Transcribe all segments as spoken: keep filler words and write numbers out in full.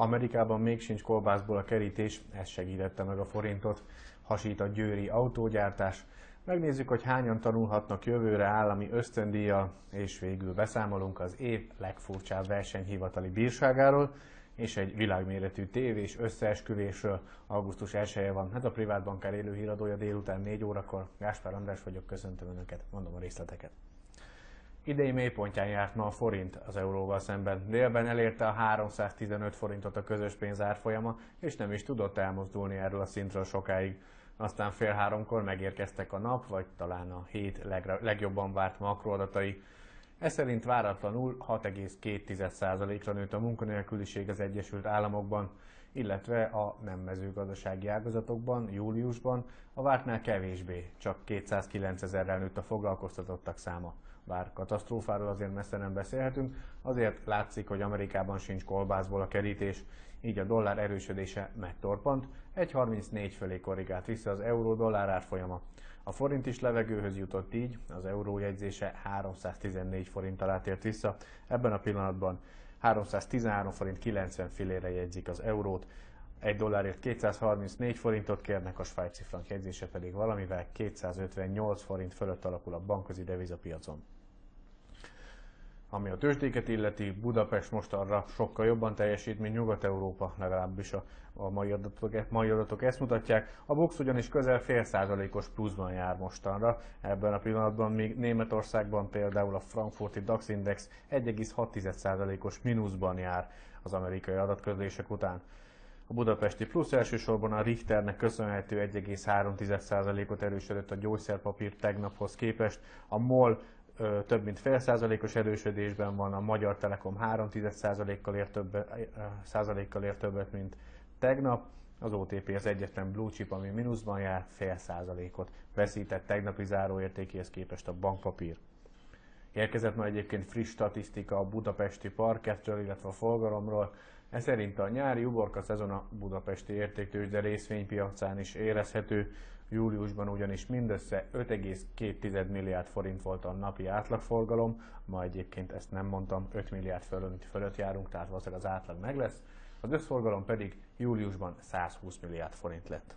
Amerikában még sincs kolbászból a kerítés, ez segítette meg a forintot. Hasít a győri autógyártás. Megnézzük, hogy hányan tanulhatnak jövőre állami ösztöndíjjal, és végül beszámolunk az év legfurcsább versenyhivatali bírságáról, és egy világméretű tévés összeesküvésről. augusztus elseje van, ez a Privát Bankár élő híradója délután négy órakor. Gáspár András vagyok, köszöntöm Önöket, mondom a részleteket. Idei mélypontján járt ma a forint az euróval szemben. Délben elérte a háromszáztizenöt forintot a közös pénz árfolyama, és nem is tudott elmozdulni erről a szintről sokáig. Aztán fél háromkor megérkeztek a nap, vagy talán a hét legjobban várt makroadatai. Ez szerint váratlanul hat egész két százalékra nőtt a munkanélküliség az Egyesült Államokban, illetve a nem mezőgazdasági ágazatokban júliusban a vártnál kevésbé, csak kétszázkilencezerrel nőtt a foglalkoztatottak száma. Bár katasztrófáról azért messze nem beszélhetünk, azért látszik, hogy Amerikában sincs kolbászból a kerítés, így a dollár erősödése megtorpant, egy harmincnégy fölé korrigált vissza az euró-dollár árfolyama. A forint is levegőhöz jutott, így az euró jegyzése háromszáztizennégy forint alá tért vissza, ebben a pillanatban háromszáztizenhárom forint kilencven fillére jegyzik az eurót, egy dollárért kétszázharmincnégy forintot kérnek, a svájci frank jegyzése pedig valamivel kétszázötvennyolc forint fölött alakul a bankközi devizapiacon. Ami a tőzsdéket illeti, Budapest mostanra sokkal jobban teljesít, mint Nyugat-Európa, legalábbis a, a mai, adatok, mai adatok ezt mutatják. A BUX ugyanis közel fél százalékos pluszban jár mostanra, ebben a pillanatban még Németországban például a frankfurti DAX Index egy egész hat százalékos mínuszban jár az amerikai adatközlések után. A budapesti plusz elsősorban a Richternek köszönhető egy egész három százalékot erősödött a gyógyszerpapír tegnaphoz képest, a MOL ö, több mint fél százalékos erősödésben van, a Magyar Telekom három százalékkal ért többet, százalékkal ért többet, mint tegnap, az o té pé az egyetlen blue chip, ami mínuszban jár, fél százalékot veszített tegnapi záróértékéhez képest a bankpapír. Érkezett ma egyébként friss statisztika a budapesti parkettről, illetve a forgalomról. Ez szerint a nyári uborka szezon a budapesti értéktőzsde részvénypiacán is érezhető. Júliusban ugyanis mindössze öt egész két milliárd forint volt a napi átlagforgalom, ma egyébként ezt nem mondtam, öt milliárd fölött, fölött járunk, tehát valószínűleg az átlag meg lesz. Az összforgalom pedig júliusban százhúsz milliárd forint lett.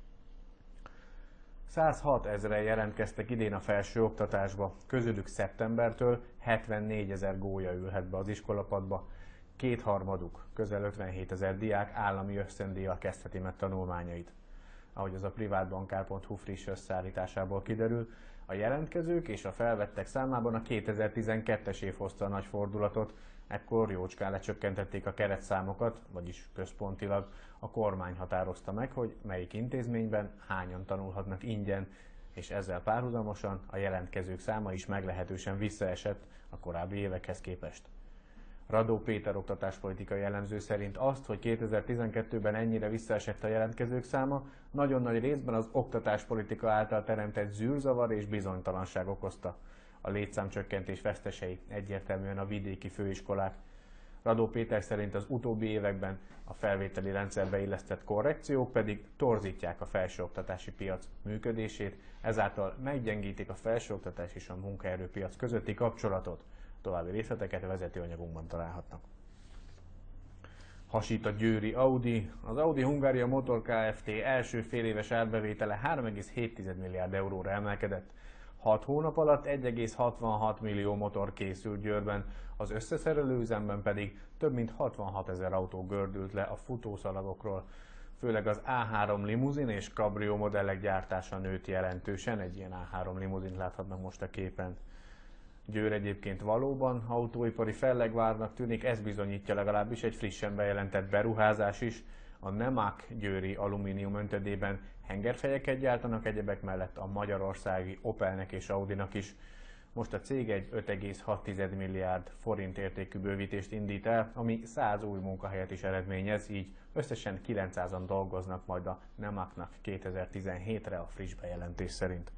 százhat ezeren jelentkeztek idén a felsőoktatásba, közülük szeptembertől hetvennégy-ezer gólya ülhet be az iskolapadba. Kétharmaduk, közel ötvenhét ezer diák állami ösztöndíjjal kezdheti meg tanulmányait. Ahogy az a privátbankár pont hu friss összeállításából kiderül, a jelentkezők és a felvettek számában a kétezer-tizenkettes év hozta a nagy fordulatot, ekkor jócskán lecsökkentették a keretszámokat, vagyis központilag a kormány határozta meg, hogy melyik intézményben hányan tanulhatnak ingyen, és ezzel párhuzamosan a jelentkezők száma is meglehetősen visszaesett a korábbi évekhez képest. Radó Péter oktatáspolitikai elemző szerint azt, hogy kétezer-tizenkettőben ennyire visszaesett a jelentkezők száma, nagyon nagy részben az oktatáspolitika által teremtett zűrzavar és bizonytalanság okozta. A létszámcsökkentés vesztesei egyértelműen a vidéki főiskolák. Radó Péter szerint az utóbbi években a felvételi rendszerbe illesztett korrekciók pedig torzítják a felsőoktatási piac működését, ezáltal meggyengítik a felsőoktatás és a munkaerőpiac közötti kapcsolatot. További részleteket a vezetőanyagunkban találhatnak. Hasít a győri Audi. Az Audi Hungária Motor Kft. Első féléves árbevétele három egész hét milliárd euróra emelkedett. hat hónap alatt egy egész hatvanhat millió motor készült Győrben, az összeszerelő üzemben pedig több mint hatvanhat ezer autó gördült le a futószalagokról. Főleg az á három limuzin és kabrió modellek gyártása nőtt jelentősen, egy ilyen á három limuzint láthatnak most a képen. Győr egyébként valóban autóipari fellegvárnak tűnik, ez bizonyítja legalábbis egy frissen bejelentett beruházás is. A Nemak győri alumínium öntödében hengerfejeket gyártanak, egyebek mellett a magyarországi Opelnek és Audinak is. Most a cég egy öt egész hat milliárd forint értékű bővítést indít el, ami száz új munkahelyet is eredményez, így összesen kilencszázan dolgoznak majd a Nemaknak kétezer-tizenhétre a friss bejelentés szerint.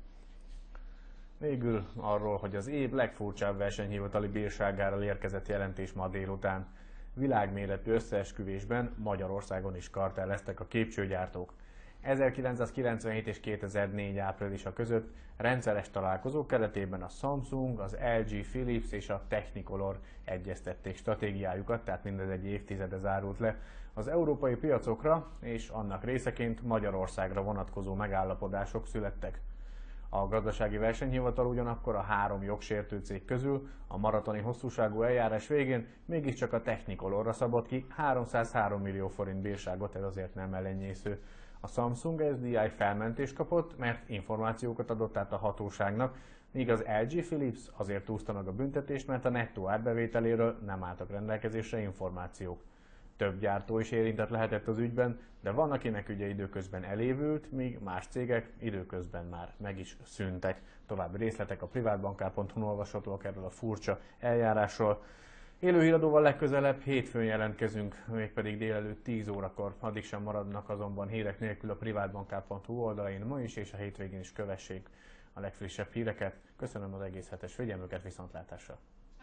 Végül arról, hogy az év legfurcsább versenyhivatali bírságáról érkezett jelentés ma délután. Világméretű összeesküvésben Magyarországon is kartelleztek a képcsőgyártók. ezerkilencszázkilencvenhét és kétezer-négy áprilisa között rendszeres találkozók keretében a Samsung, az el gé, Philips és a Technicolor egyeztették stratégiájukat, tehát mindez egy évtizede zárult le az európai piacokra, és annak részeként Magyarországra vonatkozó megállapodások születtek. A gazdasági versenyhivatal ugyanakkor a három jogsértő cég közül a maratoni hosszúságú eljárás végén mégiscsak a Technicolorra szabott ki háromszázhárom millió forint bírságot, ez azért nem elenyésző. A Samsung es dé i felmentést kapott, mert információkat adott át a hatóságnak, míg az el gé Philips azért úszta meg a büntetést, mert a nettó árbevételéről nem álltak rendelkezésre információk. Több gyártó is érintett lehetett az ügyben, de van, akinek ügye időközben elévült, míg más cégek időközben már meg is szűntek. További részletek a privátbankár pont hu-n olvashatóak erről a furcsa eljárásról. Élő híradóval legközelebb hétfőn jelentkezünk, mégpedig délelőtt tíz órakor. Addig sem maradnak azonban hírek nélkül a privátbankár pont hu oldalain ma is, és a hétvégén is kövessék a legfrissebb híreket. Köszönöm az egész hetes figyelmüket, viszontlátásra!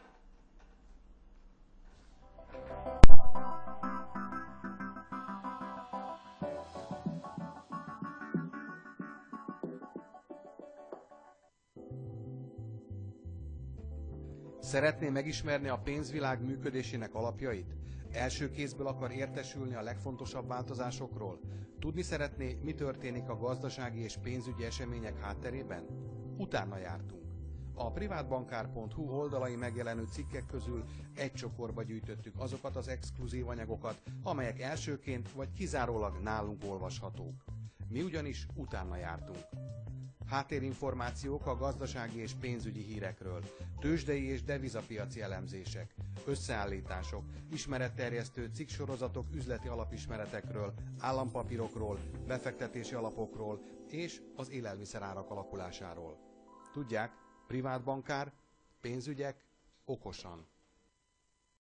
Szeretné megismerni a pénzvilág működésének alapjait? Első kézből akar értesülni a legfontosabb változásokról? Tudni szeretné, mi történik a gazdasági és pénzügyi események hátterében? Utána jártunk. A privátbankár pont hu oldalai megjelenő cikkek közül egy csokorba gyűjtöttük azokat az exkluzív anyagokat, amelyek elsőként vagy kizárólag nálunk olvashatók. Mi ugyanis utána jártunk. Háttérinformációk a gazdasági és pénzügyi hírekről, tőzsdei és devizapiaci elemzések, összeállítások, ismeretterjesztő cikksorozatok üzleti alapismeretekről, állampapírokról, befektetési alapokról és az élelmiszerárak alakulásáról. Tudják, privátbankár, pénzügyek okosan.